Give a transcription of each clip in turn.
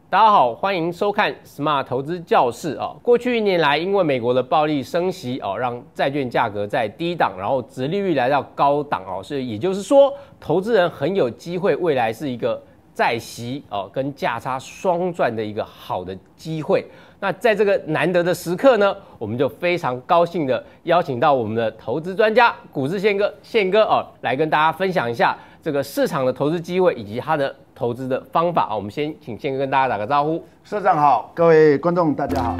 大家好，欢迎收看 Smart 投资教室啊。过去1年来，因为美国的暴力升息哦，让债券价格在低档，然后殖利率来到高档哦，所以也就是说，投资人很有机会未来是一个债息哦跟价差双赚的一个好的机会。那在这个难得的时刻呢，我们就非常高兴的邀请到我们的投资专家股市宪哥哦，来跟大家分享一下这个市场的投资机会以及他的投资的方法。我们先请宪哥跟大家打个招呼。 社长好，各位观众大家好。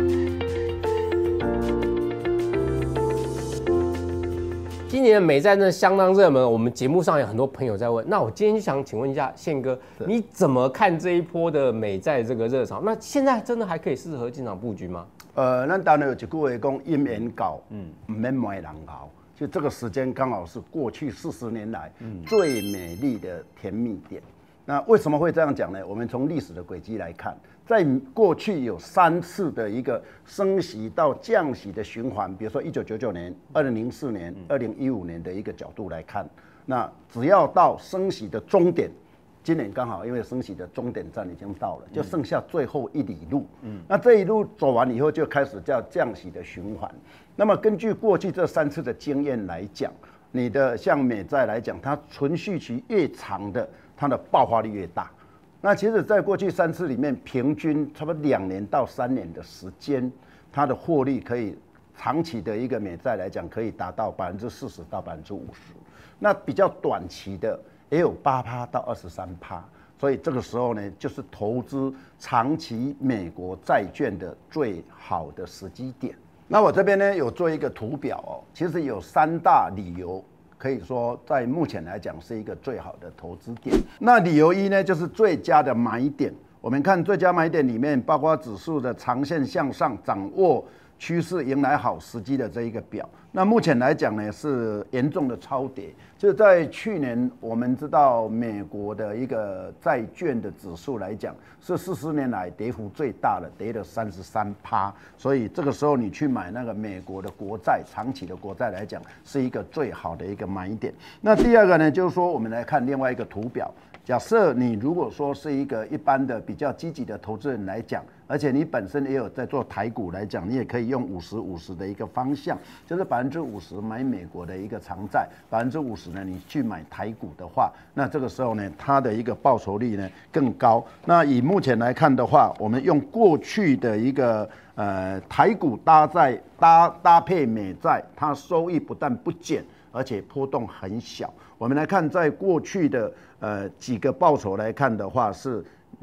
今年的美债真的相当热门，我们节目上有很多朋友在问。那我今天就想请问一下宪哥，你怎么看这一波的美债这个热潮？那现在真的还可以适合进场布局吗？ 咱当然有一句话讲，阴缘高，唔免买人熬。就这个时间刚好是过去40年来最美丽的甜蜜点。那为什么会这样讲呢？我们从历史的轨迹来看，在过去有3次的一个升息到降息的循环，比如说1999年、2004年、2015年的一个角度来看，那只要到升息的终点，今年刚好因为升息的终点站已经到了，就剩下最后1里路。那这一路走完以后，就开始叫降息的循环。那么根据过去这3次的经验来讲，你的像美债来讲，它存续期越长的，它的爆发力越大。那其实在过去3次里面，平均差不多2年到3年的时间，它的获利可以长期的一个美债来讲，可以达到40%到50%。那比较短期的也有8%到23%。所以这个时候呢，就是投资长期美国债券的最好的时机点。那我这边呢有做一个图表哦，其实有3大理由，可以说在目前来讲是一个最好的投资点。那理由1呢，就是最佳的买点。我们看最佳买点里面，包括指数的长线向上，掌握趋势，迎来好时机的这一个表。那目前来讲呢，是严重的超跌。就在去年，我们知道美国的一个债券的指数来讲，是40年来跌幅最大的，跌了33%。所以这个时候你去买那个美国的国债，长期的国债来讲，是一个最好的一个买点。那第二个呢，就是说我们来看另外一个图表。假设你如果说是一个一般的比较积极的投资人来讲，而且你本身也有在做台股来讲，你也可以用50-50的一个方向，就是50%买美国的一个长债，50%呢你去买台股的话，那这个时候呢，它的一个报酬率呢更高。那以目前来看的话，我们用过去的一个台股搭配美债，它收益不但不减，而且波动很小。我们来看，在过去的几个报酬来看的话，是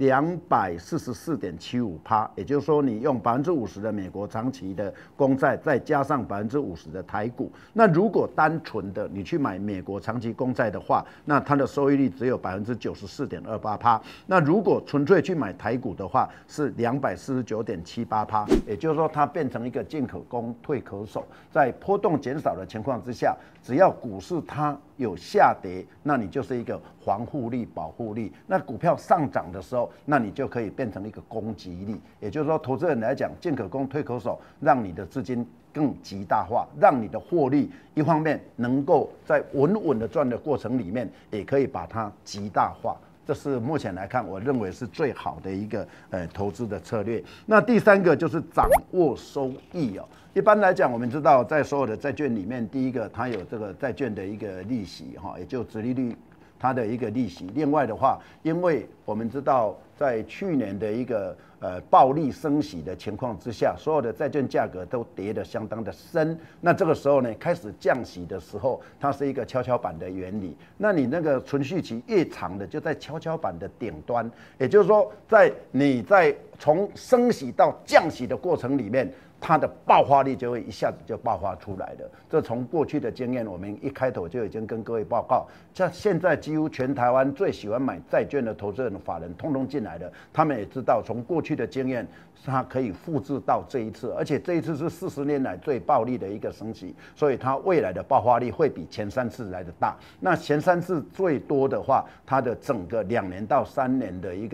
244.75%，也就是说，你用50%的美国长期的公债，再加上50%的台股，那如果单纯的你去买美国长期公债的话，那它的收益率只有94.28%。那如果纯粹去买台股的话，是249.78%，也就是说，它变成一个进可攻退可守，在波动减少的情况之下，只要股市它有下跌，那你就是一个防护力、保护力。那股票上涨的时候，那你就可以变成一个攻击力。也就是说，投资人来讲，进可攻，退可守，让你的资金更极大化，让你的获利一方面能够在稳稳的赚的过程里面，也可以把它极大化。这是目前来看，我认为是最好的一个投资的策略。那第3个就是掌握收益哦。一般来讲，我们知道在所有的债券里面，第一个它有这个债券的一个利息哈，也就殖利率它的一个利息。另外的话，因为我们知道在去年的一个暴力升息的情况之下，所有的债券价格都跌得相当的深。那这个时候呢，开始降息的时候，它是一个跷跷板的原理。那你那个存续期越长的，就在跷跷板的顶端。也就是说，你在从升息到降息的过程里面，它的爆发力就会一下子就爆发出来了。这从过去的经验，我们一开头就已经跟各位报告，像现在几乎全台湾最喜欢买债券的投资人的法人，通通进来了。他们也知道，从过去的经验，它可以复制到这一次，而且这一次是40年来最暴力的一个升息，所以它未来的爆发力会比前3次来的大。那前3次最多的话，它的整个2年到3年的一个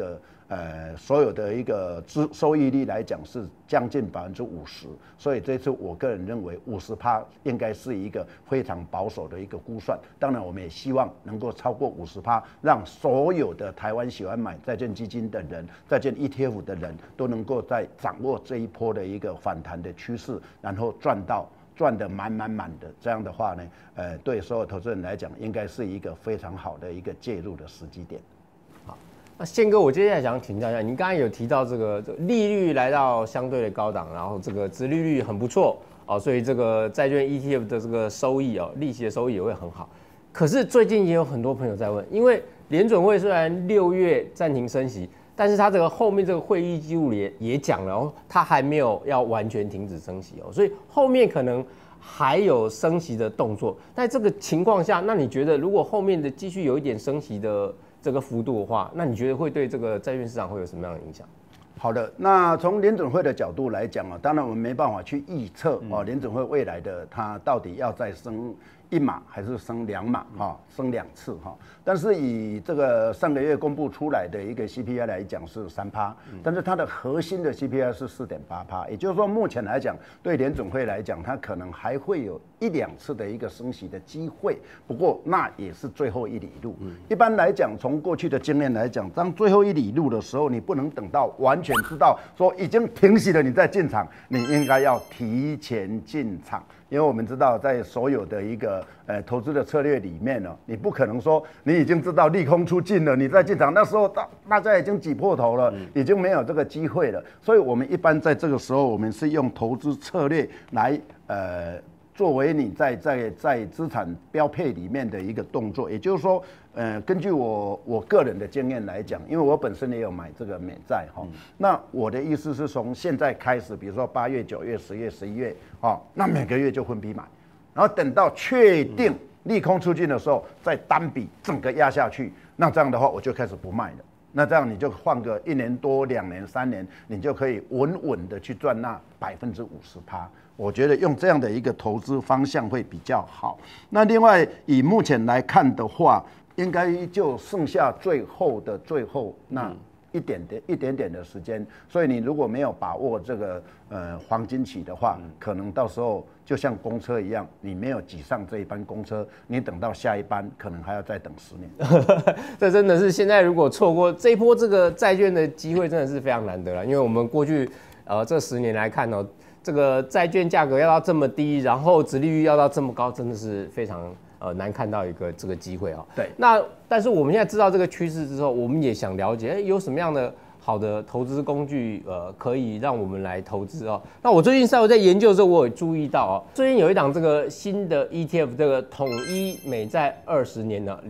所有的一个收益率来讲是将近50%，所以这次我个人认为50%应该是一个非常保守的一个估算。当然，我们也希望能够超过50%，让所有的台湾喜欢买债券基金的人、债券 ETF 的人都能够在掌握这一波的一个反弹的趋势，然后赚得满的。这样的话呢，对所有投资人来讲，应该是一个非常好的一个介入的时机点。 那宪哥，我接下来想请教一下，您刚才有提到这个利率来到相对的高档，然后这个殖利率很不错哦，所以这个债券 ETF 的这个收益哦，利息的收益也会很好。可是最近也有很多朋友在问，因为联准会虽然6月暂停升息，但是它这个后面这个会议记录也讲了哦，它还没有要完全停止升息哦，所以后面可能还有升息的动作。在这个情况下，那你觉得如果后面的继续有一点升息的这个幅度的话，那你觉得会对这个债券市场会有什么样的影响？ 好的，那从联准会的角度来讲啊，当然我们没办法去预测哦，联准会未来的它到底要再升1码还是升2码哈，升2次哈。但是以这个上个月公布出来的一个 CPI 来讲是3%，但是它的核心的 CPI 是4.8%，也就是说目前来讲，对联准会来讲，它可能还会有1-2次的一个升息的机会。不过那也是最后一里路。一般来讲，从过去的经验来讲，当最后一里路的时候，你不能等到完全知道说已经停息了，你再进场，你应该要提前进场。因为我们知道，在所有的一个投资的策略里面呢，你不可能说你已经知道利空出尽了，你再进场，那时候大家已经挤破头了，已经没有这个机会了。所以我们一般在这个时候，我们是用投资策略来作为你在资产标配里面的一个动作。也就是说，根据我个人的经验来讲，因为我本身也有买这个美债哈，那我的意思是从现在开始，比如说8月、9月、10月、11月，那每个月就分批买，然后等到确定利空出尽的时候，再单笔整个压下去。那这样的话，我就开始不卖了。那这样你就换个1年多、2年、3年，你就可以稳稳的去赚那50%。我觉得用这样的一个投资方向会比较好。那另外以目前来看的话，应该就剩下最后那一点点的时间。所以你如果没有把握这个黄金期的话，可能到时候就像公车一样，你没有挤上这一班公车，你等到下一班可能还要再等10年。 这真的是现在如果错过这一波这个债券的机会，真的是非常难得了。因为我们过去这10年来看哦，这个债券价格要到这么低，然后殖利率要到这么高，真的是非常难看到一个这个机会啊。 对。 那但是我们现在知道这个趋势之后，我们也想了解，有什么样的好的投资工具，可以让我们来投资哦。那我最近稍微在研究的时候，我有注意到哦，最近有一档这个新的 ETF， 这个统一美债20年的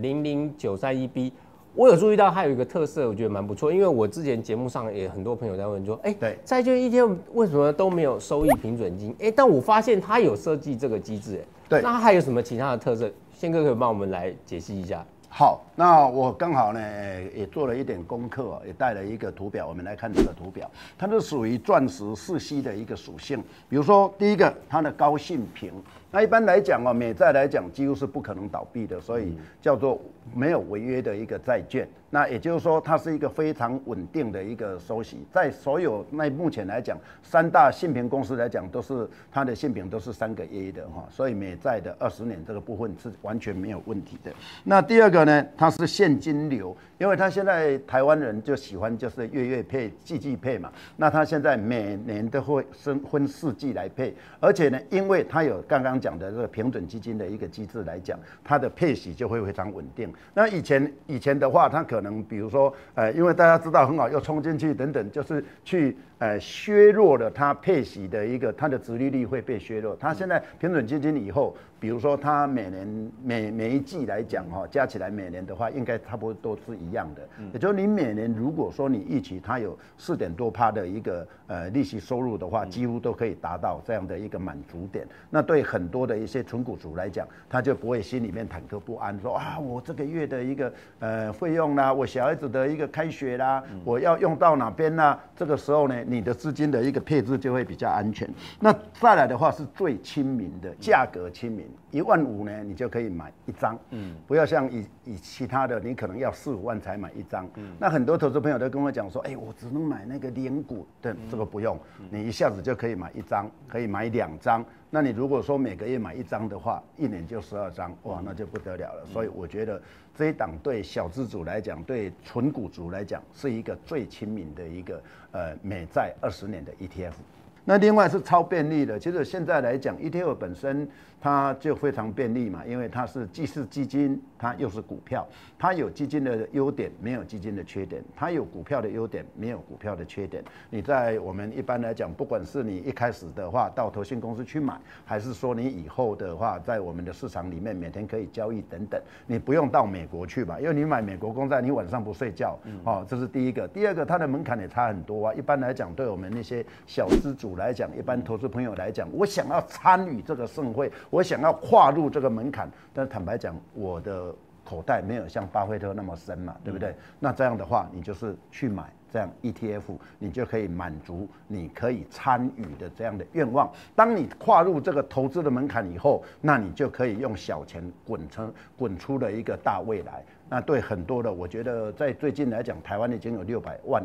00931B。我有注意到它有一个特色，我觉得蛮不错。因为我之前节目上也很多朋友在问说，对，债券 ETF 为什么都没有收益平准金？但我发现它有设计这个机制，对，那它还有什么其他的特色？宪哥可以帮我们来解析一下。 好，那我刚好呢也做了一点功课，也带了一个图表，我们来看这个图表，它是属于钻石4C 的一个属性。比如说第一个，它的高信评。那一般来讲美债来讲几乎是不可能倒闭的，所以叫做没有违约的一个债券。那也就是说，它是一个非常稳定的一个收息。在所有目前来讲，3大信评公司来讲，都是它的信评都是3个 A 的哈，所以美债的20年这个部分是完全没有问题的。那第二个呢，它是现金流，因为它现在台湾人就喜欢就是月配、季配嘛。那它现在每年都会分4季来配，而且呢，因为它有刚刚讲的这个平准基金的一个机制来讲，它的配息就会非常稳定。那以前的话，它可能比如说因为大家知道很好，又冲进去等等，就是去削弱了它配息的一个它的殖利率会被削弱。它现在平准基金以后，比如说它每年每一季来讲加起来每年的话，应该差不多都是一样的。也就是你每年如果说你预期它有4点多%的一个利息收入的话，几乎都可以达到这样的一个满足点。那对很多的一些存股族来讲，他就不会心里面忐忑不安，说我这个月的一个费用啦，我小孩子的一个开学啦，我要用到哪边啦？这个时候呢，你的资金的一个配置就会比较安全。那再来的话是最亲民的，价格亲民。 ，15000呢，你就可以买1张，不要像以其他的，你可能要4、5万才买1张，那很多投资朋友都跟我讲说，我只能买那个零股的，这个不用，你一下子就可以买1张，可以买2张。那你如果说每个月买1张的话，1年就12张，哇，那就不得了了。所以我觉得这一档对小资族来讲，对纯股族来讲，是一个最亲民的一个美债20年的 ETF。那另外是超便利的，其实现在来讲 ，ETF 本身它就非常便利嘛，因为它是既是基金，它又是股票，它有基金的优点，没有基金的缺点；它有股票的优点，没有股票的缺点。你在我们一般来讲，不管是你一开始的话到投信公司去买，还是说你以后的话在我们的市场里面每天可以交易等等，你不用到美国去吧，因为你买美国公债，你晚上不睡觉，这是第一个。第二个，它的门槛也差很多啊。一般来讲，对我们那些小资主来讲，一般投资朋友来讲，我想要参与这个盛会，我想要跨入这个门槛，但坦白讲，我的口袋没有像巴菲特那么深嘛，对不对？那这样的话，你就是去买这样 ETF， 你就可以满足你可以参与的这样的愿望。当你跨入这个投资的门槛以后，那你就可以用小钱滚出了一个大未来。那对很多的，我觉得在最近来讲，台湾已经有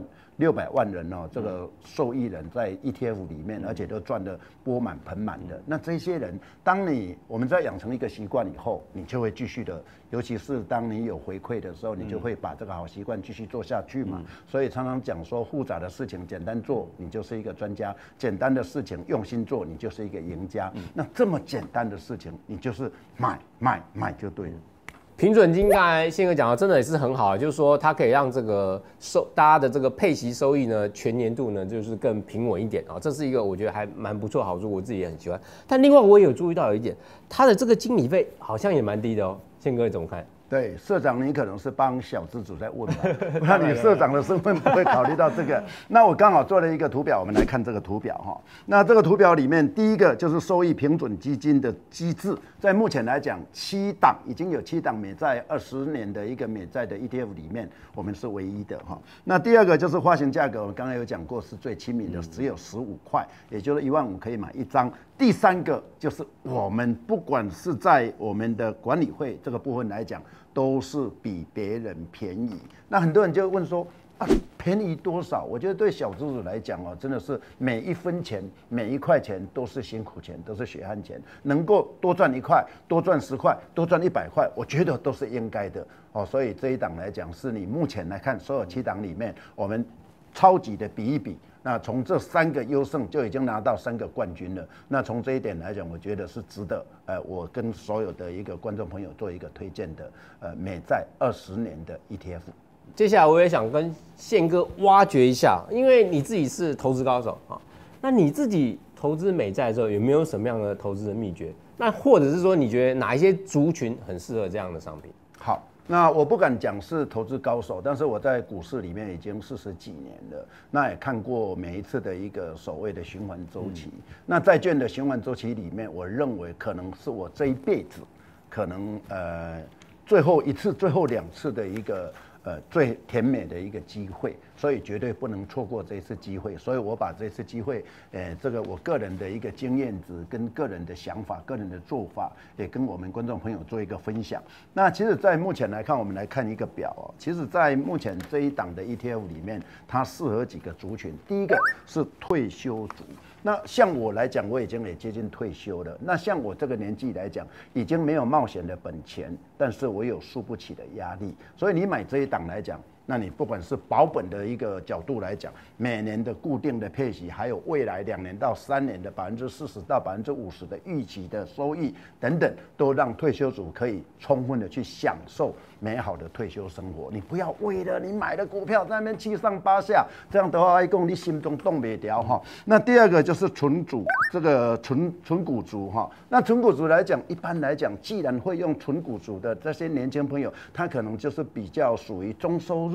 600万人哦，这个受益人在 ETF 里面，而且都赚得钵满盆满的。那这些人，当我们在养成一个习惯以后，你就会继续的，尤其是当你有回馈的时候，你就会把这个好习惯继续做下去嘛。所以常常讲说，复杂的事情简单做，你就是一个专家；简单的事情用心做，你就是一个赢家。那这么简单的事情，你就是买就对了。 平准金刚才宪哥讲的真的也是很好，就是说它可以让这个大家的这个配息收益呢，全年度呢就是更平稳一点啊，这是一个我觉得还蛮不错的好处，我自己也很喜欢。但另外我也有注意到有一点，它的这个经理费好像也蛮低的哦，宪哥你怎么看？ 对，社长，你可能是帮小资主在问吧？那你社长的身份不会考虑到这个。那我刚好做了一个图表，我们来看这个图表哈。那这个图表里面，第一个就是收益平准基金的机制，在目前来讲已经有7档美债20年的一个美债的 ETF 里面，我们是唯一的哈。那第二个就是发行价格，我刚才有讲过是最亲民的，只有15块，也就是15000可以买1张。第三个就是我们不管是在我们的管理费这个部分来讲，都是比别人便宜。那很多人就问说便宜多少？我觉得对小资主来讲真的是每1分钱、每1块钱都是辛苦钱，都是血汗钱。能够多赚1块、多赚10块、多赚100块，我觉得都是应该的所以这一档来讲，是你目前来看所有7档里面，我们超级的比一比。那从这3个优胜就已经拿到3个冠军了。那从这一点来讲，我觉得是值得我跟所有的一个观众朋友做一个推荐的美债20年的 ETF。 接下来我也想跟宪哥挖掘一下，因为你自己是投资高手啊，那你自己投资美债的时候有没有什么样的投资的秘诀？那或者是说你觉得哪一些族群很适合这样的商品？ 好。那我不敢讲是投资高手，但是我在股市里面已经40几年了，那也看过每一次的一个所谓的循环周期。那债券的循环周期里面，我认为可能是我这一辈子可能最后1次、最后2次的一个最甜美的一个机会，所以绝对不能错过这一次机会。所以我把这次机会，这个我个人的一个经验值、跟个人的想法、个人的做法，也跟我们观众朋友做一个分享。那其实，在目前来看，我们来看一个表其实，在目前这一档的 ETF 里面，它适合几个族群。第一个是退休族。那像我来讲，我已经也接近退休了。那像我这个年纪来讲，已经没有冒险的本钱，但是我有输不起的压力。所以你买这一档来讲，那你不管是保本的一个角度来讲，每年的固定的配息，还有未来2年到3年的40%到50%的预期的收益等等，都让退休族可以充分的去享受美好的退休生活。你不要为了你买的股票在那边七上八下，这样的话，你心中动不了哈。那第二个就是纯股族哈。那纯股族来讲，一般来讲，既然会用纯股族的这些年轻朋友，他可能就是比较属于中收入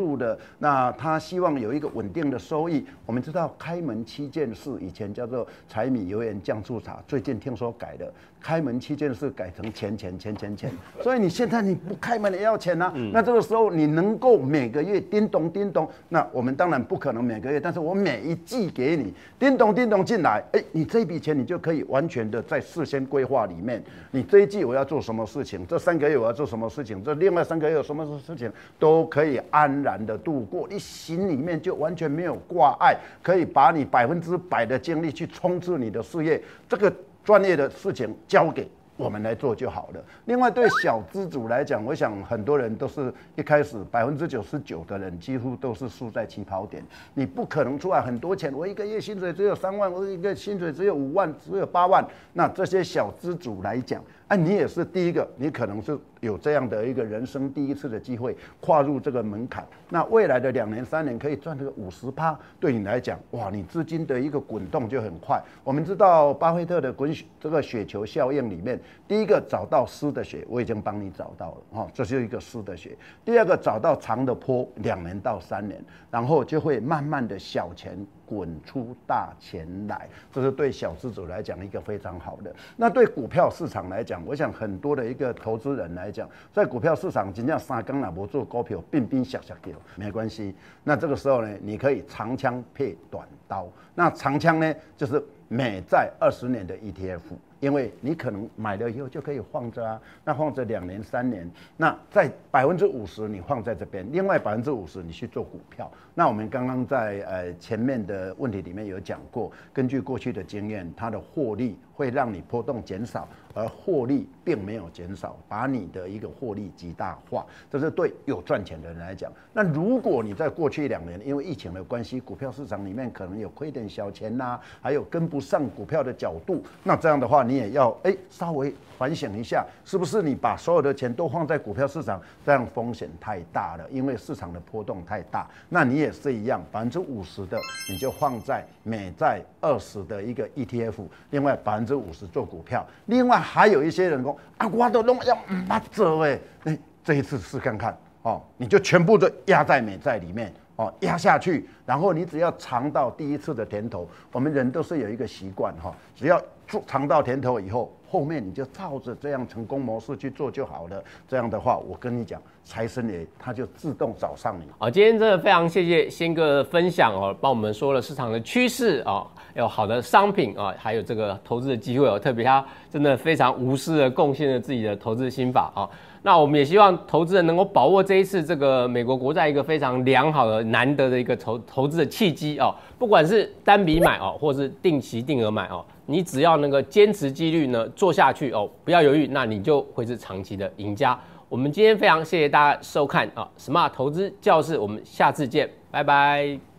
入的，那他希望有一个稳定的收益。我们知道开门7件事，以前叫做柴米油盐酱醋茶，最近听说改了，开门7件事改成钱，所以你现在你不开门也要钱啊。那这个时候你能够每个月叮咚叮咚，那我们当然不可能每个月，但是我每一季给你叮咚叮咚进来，你这一笔钱你就可以完全的在事先规划里面，你这一季我要做什么事情，这3个月我要做什么事情，这另外3个月有什么事情都可以安然的度过，你心里面就完全没有挂碍，可以把你100%的精力去冲刺你的事业，这个专业的事情交给我们来做就好了。另外，对小资族来讲，我想很多人都是一开始99%的人几乎都是输在起跑点。你不可能出来很多钱，我一个月薪水只有3万，我一个薪水只有5万，只有8万。那这些小资族来讲，你也是第一个，你可能是有这样的一个人生第一次的机会跨入这个门槛。那未来的2年3年可以赚这个50%，对你来讲，哇，你资金的一个滚动就很快。我们知道巴菲特的这个雪球效应里面，第一个找到湿的雪，我已经帮你找到了，这是一个湿的雪。第二个找到长的坡，2年到3年，然后就会慢慢的小钱滚出大钱来，这是对小资主来讲一个非常好的。那对股票市场来讲，我想很多的一个投资人来讲，在股票市场真正3天也没做股票，冰冰小掉没关系。那这个时候呢，你可以长枪配短刀。那长枪呢，就是美债20年的 ETF。因为你可能买了以后就可以放着啊，那放着2年3年，那在50%你放在这边，另外50%你去做股票。那我们刚刚在前面的问题里面有讲过，根据过去的经验，它的获利会让你波动减少，而获利并没有减少，把你的一个获利极大化，这是对有赚钱的人来讲。那如果你在过去2年因为疫情的关系，股票市场里面可能有亏点小钱呐，还有跟不上股票的角度，那这样的话你也要稍微反省一下，是不是你把所有的钱都放在股票市场，这样风险太大了，因为市场的波动太大。那你也是一样，50%的你就放在美债20的一个 ETF， 另外50%做股票。另外还有一些人说我都弄要做这一次试看看你就全部都压在美债里面压下去，然后你只要尝到第一次的甜头，我们人都是有一个习惯只要尝到甜头以后，后面你就照着这样成功模式去做就好了。这样的话，我跟你讲，财神爷他就自动找上你。 今天真的非常谢谢仙哥的分享帮我们说了市场的趋势有好的商品还有这个投资的机会特别他真的非常无私的贡献了自己的投资心法那我们也希望投资人能够把握这一次这个美国国债一个非常良好的难得的一个投资的契机不管是单笔买或是定期定额买你只要那个坚持纪律呢做下去不要犹豫，那你就会是长期的赢家。我们今天非常谢谢大家收看Smart 投资教室，我们下次见，拜拜。